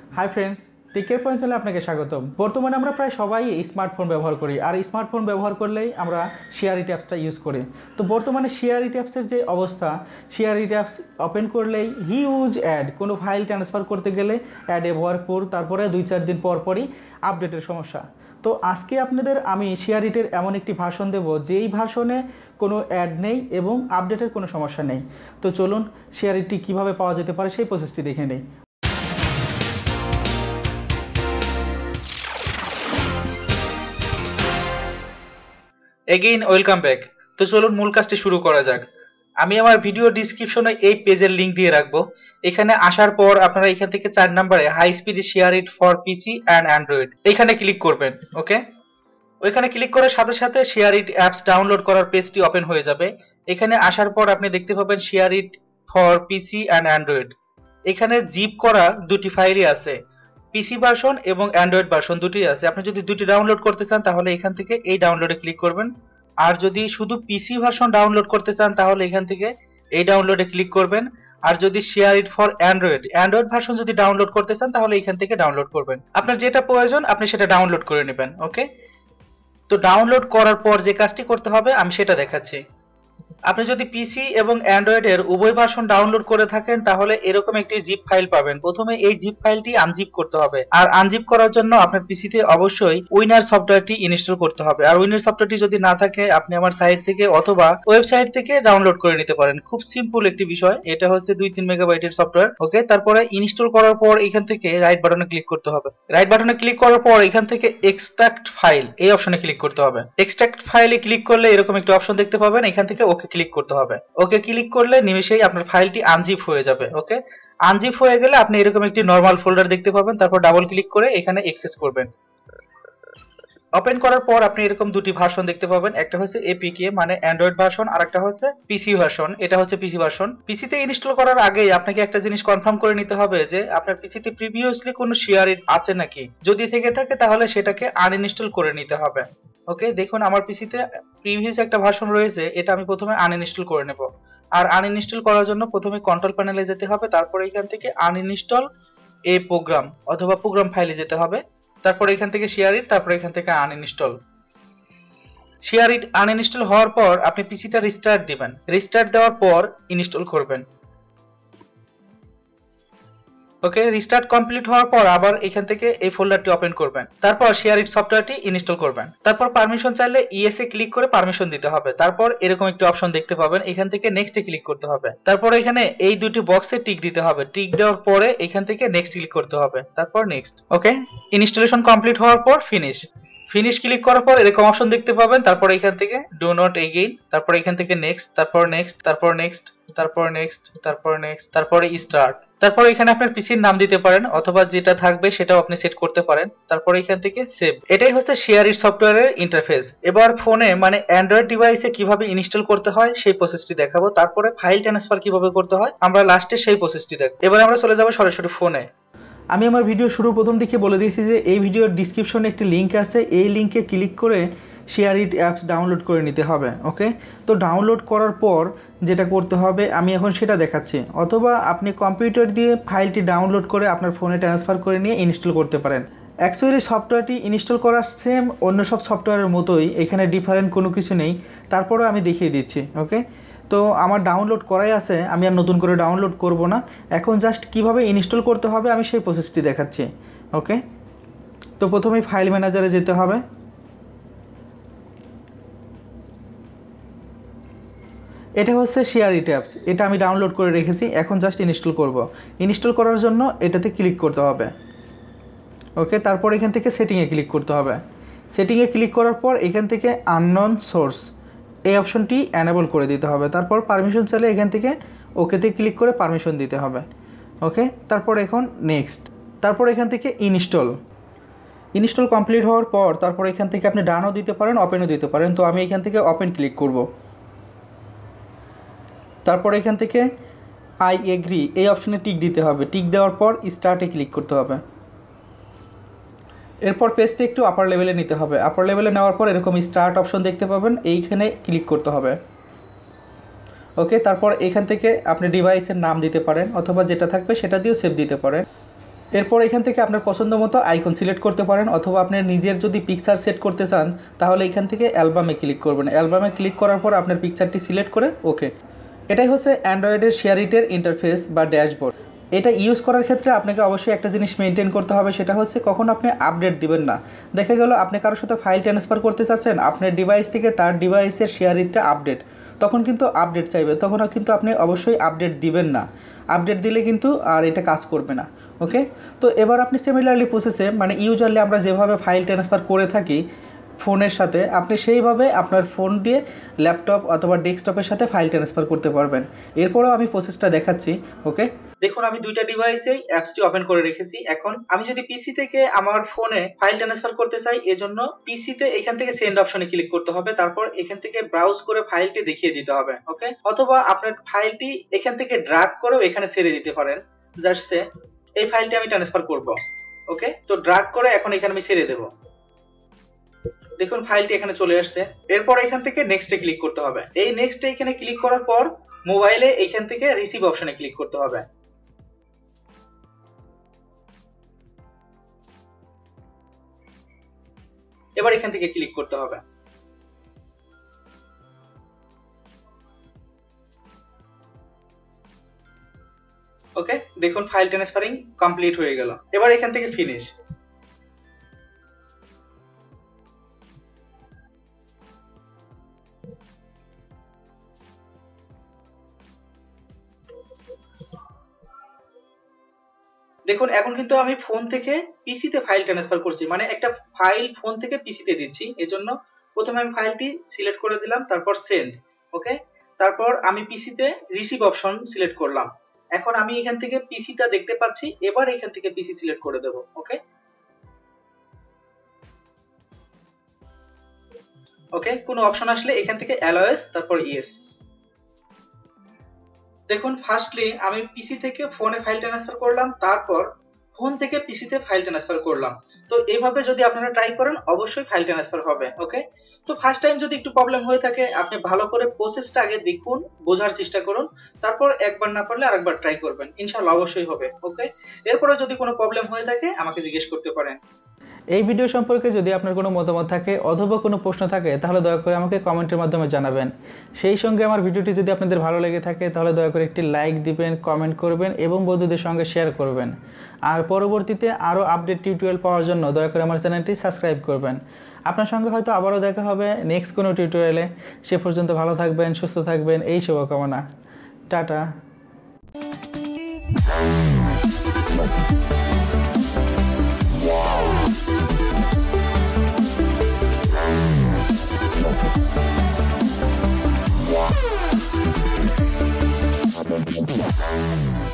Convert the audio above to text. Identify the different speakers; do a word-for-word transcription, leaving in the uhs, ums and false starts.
Speaker 1: Hi friends, টিকের point চ্যানেলে আপনাকে স্বাগতম। বর্তমানে আমরা প্রায় সবাই স্মার্টফোন ব্যবহার করি, আর স্মার্টফোন ব্যবহার করলেই আমরা শেয়ারিট অ্যাপসটা ইউজ করি। তো বর্তমানে শেয়ারিট অ্যাপসের যে অবস্থা, শেয়ারিট অ্যাপস ওপেন করলেই হিউজ অ্যাড, কোনো ফাইল ট্রান্সফার করতে গেলে অ্যাড ভরপুর, তারপরে দুই চার দিন পর পরই আপডেটের সমস্যা। তো আজকে আপনাদের আমি শেয়ারিটের এমন একটি ভার্সন দেব যেই ভার্সনে কোনো অ্যাড নেই এবং আপডেটের কোনো সমস্যা নেই। তো চলুন শেয়ারিটটি কীভাবে পাওয়া যেতে পারে সেই প্রসেসটি দেখে নেই।
Speaker 2: Again welcome back. তো চলুন মূল কাজটি শুরু করা যাক। আমি আমার ভিডিও ডিসক্রিপশনে এই পেজের লিংক দিয়ে রাখবো। এখানে আসার পর আপনারা এখান থেকে চার নম্বরে high speed share it for PC and Android এখানে ক্লিক করবেন। ওকে, ওইখানে ক্লিক করার সাথে সাথে শেয়ার ইট অ্যাপস ডাউনলোড করার পেজটি ওপেন হয়ে যাবে। এখানে আসার পর আপনি দেখতে পাবেন share it for PC and Android. এখানে জিপ করা দুটি ফাইলই আছে, পিসি ভার্সন এবং অ্যান্ড্রয়েড ভার্সন দুটি আছে। আপনি যদি দুটি ডাউনলোড করতে চান তাহলে এখান থেকে এই ডাউনলোডে ক্লিক করবেন, আর যদি শুধু পিসি ভার্সন ডাউনলোড করতে চান তাহলে এখান থেকে এই ডাউনলোডে ক্লিক করবেন। আর যদি share it for Android Android version যদি ডাউনলোড করতে চান তাহলে এখান থেকে ডাউনলোড করবেন। আপনার যেটা প্রয়োজন আপনি সেটা ডাউনলোড করে নেবেন। ওকে, তো ডাউনলোড করার পর যে কাজটি করতে হবে আমি সেটা দেখাচ্ছি। আপনি যদি পিসি এবং অ্যান্ড্রয়েডের উভয় ভার্সন ডাউনলোড করে থাকেন তাহলে এরকম একটি জিপ ফাইল পাবেন। প্রথমে এই জিপ ফাইলটি আনজিপ করতে হবে, আর আনজিপ করার জন্য আপনার পিসিতে অবশ্যই উইনার সফটওয়্যারটি ইনস্টল করতে হবে। আর উইনার সফটওয়্যারটি যদি না থাকে আপনি আমার সাইট থেকে অথবা ওয়েবসাইট থেকে ডাউনলোড করে নিতে পারেন। খুব সিম্পল একটি বিষয়, এটা হচ্ছে দুই তিন মেগাবাইটের সফটওয়্যার। ওকে, তারপরে ইনস্টল করার পর এখান থেকে রাইট বাটনে ক্লিক করতে হবে। রাইট বাটনে ক্লিক করার পর এখান থেকে এক্সট্রাক্ট ফাইল এই অপশনে ক্লিক করতে হবে। এক্সট্রাক্ট ফাইলে ক্লিক করলে এরকম একটা অপশন দেখতে পাবেন, এখান থেকে ওকে ক্লিক করতে হবে। ওকে ক্লিক করলে নিমেষেই আপনার ফাইলটি আনজিপ হয়ে যাবে। ওকে, আনজিপ হয়ে গেলে আপনি এরকম একটি নরমাল ফোল্ডার দেখতে পাবেন, তারপর ডাবল ক্লিক করে এখানে অ্যাক্সেস করবেন। ওপেন করার পর আপনি এরকম দুটি ভার্সন দেখতে পাবেন, একটা হচ্ছে এপিকে মানে অ্যান্ড্রয়েড ভার্সন, আর একটা হচ্ছে পিসি ভার্সন, এটা হচ্ছে পিসি ভার্সন। পিসিতে ইনস্টল করার আগে আপনাকে একটা জিনিস কনফার্ম করে নিতে হবে যে আপনার পিসিতে প্রিভিয়াসলি কোনো শেয়ার আছে নাকি। যদি থেকে থাকে তাহলে সেটাকে আনইনস্টল করে নিতে হবে। ওকে, দেখুন আমার পিসিতে প্রিভিয়াস একটা ভার্সন রয়েছে, এটা আমি প্রথমে আনইনস্টল করে নেব। আর আনইনস্টল করার জন্য প্রথমে কন্ট্রোল প্যানেলে যেতে হবে, তারপর এখান থেকে আনইনস্টল এ প্রোগ্রাম অথবা প্রোগ্রাম ফাইলে যেতে হবে, তারপর এখান থেকে শেয়ার ইট, তারপর এখান থেকে আনইনস্টল। শেয়ার ইট আনইনস্টল হওয়ার পর আপনি পিসিটা রিস্টার্ট দিবেন। রিস্টার্ট দেওয়ার পর ইনস্টল করবেন। ওকে, রিস্টার্ট কমপ্লিট হওয়ার পর আবার এখান থেকে এই ফোল্ডারটি ওপেন করবেন, তারপর শেয়ার ইট সফটওয়্যারটি ইনস্টল করবেন। তারপর পারমিশন চাইলে ইএস এ ক্লিক করে পারমিশন দিতে হবে। তারপর এরকম একটি অপশন দেখতে পাবেন, এখান থেকে নেক্সট এ ক্লিক করতে হবে। তারপর এখানে এই দুটি বক্সে টিক দিতে হবে। টিক দেওয়ার পরে এখান থেকে নেক্সট ক্লিক করতে হবে, তারপর নেক্সট। ওকে, ইনস্টলেশন কমপ্লিট হওয়ার পর ফিনিশ। ফিনিশ ক্লিক করার পর এরকম অপশন দেখতে পাবেন, তারপর এখান থেকে ডু নট এগেইন, তারপর এখান থেকে নেক্সট, তারপর নেক্সট, তারপর নেক্সট, তারপর নেক্সট, তারপর নেক্সট, তারপরে স্টার্ট। তারপর এখানে আপনার পিসির নাম দিতে পারেন অথবা যেটা থাকবে সেটাও আপনি সেট করতে পারেন। তারপর এখান থেকে সেভ। এটাই হচ্ছে শেয়ার ইট সফটওয়্যারের ইন্টারফেস। এবার ফোনে মানে অ্যান্ড্রয়েড ডিভাইসে কিভাবে ইনস্টল করতে হয় সেই প্রসেসটি দেখাবো, তারপরে ফাইল ট্রান্সফার কিভাবে করতে হয় আমরা লাস্টে সেই প্রসেসটি দেখব। এবার আমরা চলে যাবো সরাসরি ফোনে।
Speaker 1: আমি আমার ভিডিও শুরু প্রথম দিকে বলে দিয়েছি যে এই ভিডিওর ডিসক্রিপশনে একটি লিঙ্ক আছে, এই লিঙ্কে ক্লিক করে শেয়ার ইট অ্যাপস ডাউনলোড করে নিতে হবে। ওকে, তো ডাউনলোড করার পর যেটা করতে হবে আমি এখন সেটা দেখাচ্ছি, অথবা আপনি কম্পিউটার দিয়ে ফাইলটি ডাউনলোড করে আপনার ফোনে ট্রান্সফার করে নিয়ে ইনস্টল করতে পারেন। অ্যাকচুয়ালি সফটওয়্যারটি ইনস্টল করার সেম অন্য সব সফটওয়্যারের মতোই, এখানে ডিফারেন্ট কোনো কিছু নেই, তারপরেও আমি দেখিয়ে দিচ্ছি। ওকে, তো আমার ডাউনলোড করাই আছে, আমি আর নতুন করে ডাউনলোড করব না। এখন জাস্ট কিভাবে ইনস্টল করতে হবে আমি সেই প্রসেসটি দেখাচ্ছি। ওকে, তো প্রথমেই ফাইল ম্যানেজারে যেতে হবে। এটা হচ্ছে শেয়ার ইট অ্যাপস, এটা আমি ডাউনলোড করে রেখেছি, এখন জাস্ট ইনস্টল করব। ইনস্টল করার জন্য এটাতে ক্লিক করতে হবে। ওকে, তারপর এখান থেকে সেটিংয়ে ক্লিক করতে হবে। সেটিংয়ে ক্লিক করার পর এখান থেকে আননোন সোর্স এই অপশনটি অ্যানেবল করে দিতে হবে। তারপর পারমিশন চাইলে এখান থেকে ওকেতে ক্লিক করে পারমিশন দিতে হবে। ওকে, তারপর এখন নেক্সট, তারপর এখান থেকে ইনস্টল। ইনস্টল কমপ্লিট হওয়ার পর তারপর এখান থেকে আপনি ডানও দিতে পারেন, ওপেনও দিতে পারেন। তো আমি এখান থেকে ওপেন ক্লিক করব। তারপর এখান থেকে আই এগ্রি এই অপশনে টিক দিতে হবে। টিক দেওয়ার পর স্টার্টে ক্লিক করতে হবে। এরপর পেজটি একটু আপার লেভেলে নিতে হবে। আপার লেভেলে নেওয়ার পর এরকম স্টার্ট অপশন দেখতে পাবেন, এইখানে ক্লিক করতে হবে। ওকে, তারপর এখান থেকে আপনি ডিভাইসের নাম দিতে পারেন অথবা যেটা থাকবে সেটা দিয়েও সেভ দিতে পারেন। এরপর এখান থেকে আপনার পছন্দ মতো আইকন সিলেক্ট করতে পারেন, অথবা আপনার নিজের যদি পিকচার সেট করতে চান তাহলে এখান থেকে অ্যালবামে ক্লিক করবেন। অ্যালবামে ক্লিক করার পর আপনার পিকচারটি সিলেক্ট করে ওকে। এটাই হচ্ছে অ্যান্ড্রয়েডের শেয়ারিটের ইন্টারফেস বা ড্যাশবোর্ড। এটা ইউজ করার ক্ষেত্রে আপনাকে অবশ্যই একটা জিনিস মেনটেন করতে হবে, সেটা হচ্ছে কখন আপনি আপডেট দিবেন না। দেখা গেল আপনি কারোর সাথে ফাইল ট্রান্সফার করতে চাচ্ছেন, আপনার ডিভাইস থেকে তার ডিভাইসের শেয়ারিটটা আপডেট, তখন কিন্তু আপডেট চাইবে, তখন কিন্তু আপনি অবশ্যই আপডেট দিবেন না। আপডেট দিলে কিন্তু আর এটা কাজ করবে না। ওকে, তো এবার আপনি সিমিলারলি প্রসেসে মানে ইউজুয়ালি আমরা যেভাবে ফাইল ট্রান্সফার করে থাকি ফোনের সাথে, আপনি সেইভাবে আপনার ফোন দিয়ে ল্যাপটপ অথবা ডেস্কটপের সাথে ফাইল ট্রান্সফার করতে পারবেন। এরপরেও আমি প্রসেসটা দেখাচ্ছি। ওকে,
Speaker 2: দেখুন আমি দুইটা ডিভাইসেই অ্যাপসটি ওপেন করে রেখেছি। এখন আমি যদি পিসি থেকে আমার ফোনে ফাইল ট্রান্সফার করতে চাই, এজন্য পিসিতে এখান থেকে সেন্ড অপশনে ক্লিক করতে হবে, তারপর এখান থেকে ব্রাউজ করে ফাইলটি দেখিয়ে দিতে হবে। ওকে, অথবা আপনার ফাইলটি এখান থেকে ড্র্যাগ করেও এখানে ছেড়ে দিতে পারেন। জাস্ট সে এই ফাইলটি আমি ট্রান্সফার করব। ওকে, তো ড্র্যাগ করে এখন এখানে আমি ছেড়ে দেব। দেখুন ফাইলটি এখানে চলে আসছে। এরপর এখান থেকে নেক্সটে ক্লিক করতে হবে। এই নেক্সটে এখানে ক্লিক করার পর মোবাইলে এখান থেকে রিসিভ অপশনে ক্লিক করতে হবে। এবার এখান থেকে ক্লিক করতে হবে। ওকে, দেখুন ফাইল ট্রান্সফারিং কমপ্লিট হয়ে গেল। এবার এখান থেকে ফিনিশ। দেখুন এখন কিন্তু আমি ফোন থেকে পিসিতে ফাইল ট্রান্সফার করছি, মানে একটা ফাইল ফোন থেকে পিসিতে দিচ্ছি। এজন্য প্রথমে আমি ফাইলটি সিলেক্ট করে দিলাম, তারপর সেন্ড। ওকে, তারপর আমি পিসিতে রিসিভ অপশন সিলেক্ট করলাম। এখন আমি এখান থেকে পিসিটা দেখতে পাচ্ছি, এবার এখান থেকে পিসি সিলেক্ট করে দেব। ওকে ওকে কোনো অপশন আসলে এখান থেকে অ্যালোএস তারপর ইয়েস। দেখুন ফার্স্টলি আমি পিসি থেকে ফোনে ফাইল ট্রান্সফার করলাম, তারপর ফোন থেকে পিসিতে ফাইল ট্রান্সফার করলাম। তো এইভাবে যদি আপনারা ট্রাই করেন অবশ্যই ফাইল ট্রান্সফার হবে। ওকে, তো ফার্স্ট টাইম যদি একটু প্রবলেম হয়ে থাকে আপনি ভালো করে প্রসেসটা আগে দেখুন, বোঝার চেষ্টা করুন, তারপর একবার না পারলে আরেকবার ট্রাই করবেন, ইনশাআল্লাহ অবশ্যই হবে। ওকে, এরপরে যদি কোনো প্রবলেম হয়ে থাকে আমাকে জিজ্ঞেস করতে পারেন।
Speaker 1: এই ভিডিও সম্পর্কে যদি আপনার কোনো মতামত থাকে অথবা কোনো প্রশ্ন থাকে তাহলে দয়া করে আমাকে কমেন্টের মাধ্যমে জানাবেন। সেই সঙ্গে আমার ভিডিওটি যদি আপনাদের ভালো লেগে থাকে তাহলে দয়া করে একটি লাইক দিবেন, কমেন্ট করবেন এবং বন্ধুদের সঙ্গে শেয়ার করবেন। আর পরবর্তীতে আরও আপডেট টিউটোরিয়াল পাওয়ার জন্য দয়া করে আমার চ্যানেলটি সাবস্ক্রাইব করবেন। আপনার সঙ্গে হয়তো আবারও দেখা হবে নেক্সট কোনো টিউটোরিয়ালে। সে পর্যন্ত ভালো থাকবেন, সুস্থ থাকবেন, এই শুভকামনা। টাটা।
Speaker 3: Yeah.